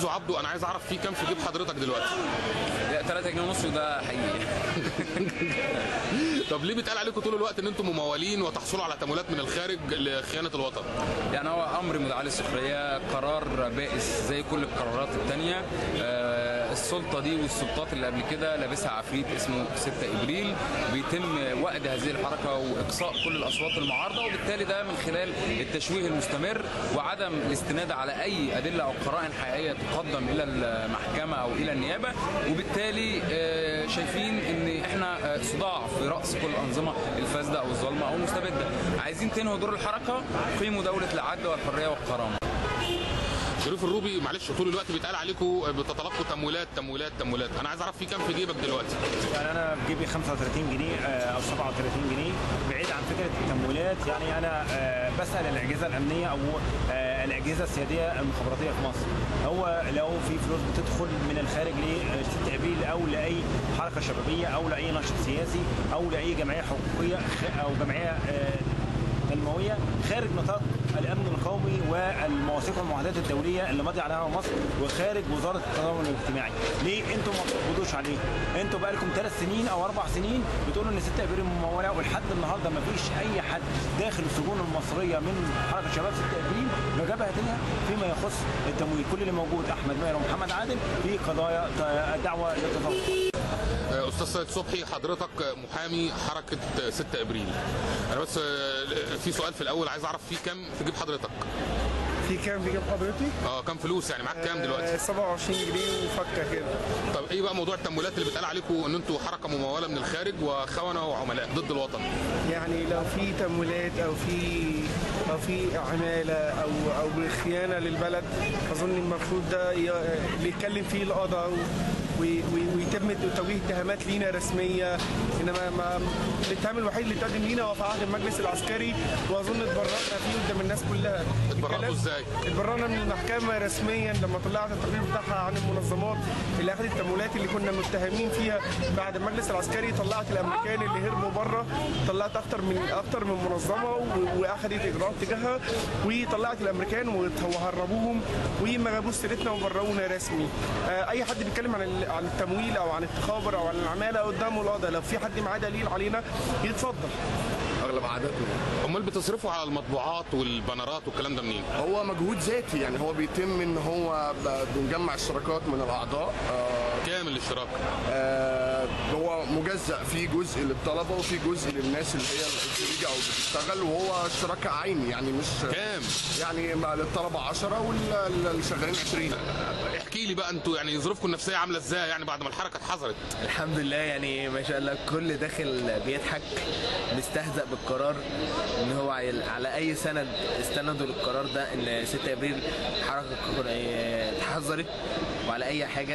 زيزو عبده، انا عايز اعرف في كام في جيب حضرتك دلوقتي؟ لا 3 جنيه ونص وده حقيقي. طب ليه بيتقال عليكم طول الوقت ان انتم ممولين وتحصلوا على تمويلات من الخارج لخيانه الوطن؟ يعني هو امر مدعاة للسخريه، قرار بائس زي كل القرارات الثانيه. السلطه دي والسلطات اللي قبل كده لابسها عفريت اسمه 6 ابريل، بيتم وأد هذه الحركه واقصاء كل الاصوات المعارضه، وبالتالي ده من خلال التشويه المستمر وعدم الاستناد على اي ادله او قرائن حقيقيه تقدم الى المحكمه او الى النيابه، وبالتالي شايفين ان احنا صداع في راس كل الانظمه الفاسده او الظالمه او المستبده. عايزين تنهوا دور الحركه، قيموا دوله العدل والحريه والكرامه. شريف الروبي، معلش طول الوقت بيتقال عليكم بتتلقوا تمويلات تمويلات تمويلات، انا عايز اعرف في كام في جيبك دلوقتي؟ يعني انا في جيبي 35 جنيه او 37 جنيه، بعيد عن فكره التمويلات. يعني انا بسال الاجهزه الامنيه او الاجهزه السياديه المخابراتيه في مصر، هو لو في فلوس بتدخل من الخارج ل 6 ابريل او لاي حركه شبابيه او لاي نشاط سياسي او لاي جمعيه حقوقيه او جمعيه تنمويه خارج نطاق الامن القومي والمواثيق والمعاهدات الدوليه اللي ماضي عليها مصر وخارج وزاره التضامن الاجتماعي، ليه انتم ما بتقبضوش عليه؟ انتم بقى لكم 3 سنين او 4 سنين بتقولوا ان 6 ابريل مموله، ولحد النهارده ما فيش اي حد داخل السجون المصريه من حركه شباب 6 ابريل بجبهه لها فيما يخص التمويل. كل اللي موجود احمد ماهر ومحمد عادل في قضايا دعوه للتفوق. استاذ سيد صبحي، حضرتك محامي حركه 6 ابريل، انا بس في سؤال في الاول عايز اعرف في كام في جيب حضرتك؟ في كام في جيب حضرتي؟ كام فلوس يعني معاك كام دلوقتي؟ 27 جنيه وفكه كده. طب ايه بقى موضوع التمويلات اللي بتقال عليكم ان انتوا حركه مموله من الخارج وخونه وعملاء ضد الوطن؟ يعني لو في تمويلات او في عماله او بالخيانه للبلد، اظن المفروض ده اللي يتكلم فيه القضاء ويتم توجيه اتهامات لينا رسميه، انما الاتهام الوحيد اللي اتقدم لينا هو في عهد المجلس العسكري، واظن اتبررنا فيه قدام الناس كلها. اتبررتوا ازاي؟ اتبررنا من المحكمه رسميا لما طلعت التقرير بتاعها عن المنظمات اللي اخذت التمويلات اللي كنا متهمين فيها بعد المجلس العسكري. طلعت الامريكان اللي هربوا بره، طلعت اكتر من منظمه واخذت اجراءات تجاهها، وطلعت الامريكان وهربوهم وما جابوش سيرتنا وبرونا رسمي. اي حد بيتكلم عن التمويل او عن التخابر او عن العماله قدامه القضاء، لو في حد معاه دليل علينا يتفضل. اغلب عاداتنا. امال بتصرفوا على المطبوعات والبنرات والكلام ده منين؟ هو مجهود ذاتي، يعني هو بيتم ان هو بنجمع اشتراكات من الاعضاء. كام الاشتراك؟ هو مجزأ، في جزء للطلبه وفي جزء للناس اللي هي الخريجه او بتشتغل، وهو اشتراك عيني يعني مش كام؟ يعني للطلبه 10 واللي شغالين 20. احكي لي بقى انتوا يعني ظروفكم النفسيه عامله ازاي يعني بعد ما الحركه اتحظرت؟ الحمد لله، يعني ما شاء الله الكل داخل بيضحك مستهزأ بالقرار، ان هو على اي سند استندوا للقرار ده ان 6 ابريل حركه اتحظرت، وعلى اي حاجه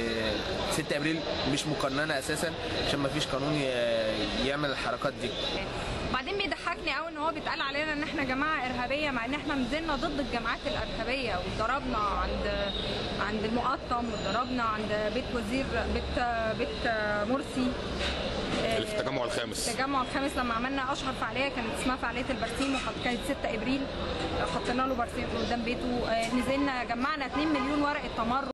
6 ابريل مش مقننه اساسا عشان ما فيش قانون يعمل الحركات دي. وبعدين بيضحكني قوي ان هو بيتقال علينا ان احنا جماعه ارهابيه، مع ان احنا نزلنا ضد الجماعات الارهابيه واتضربنا عند المقطم، واتضربنا عند بيت مرسي اللي في التجمع الخامس. التجمع الخامس لما عملنا اشهر فعاليه كانت اسمها فعاليه البرسيم، وكانت 6 ابريل حطينا له برسيم قدام بيته. نزلنا جمعنا 2 مليون ورقه تمرد.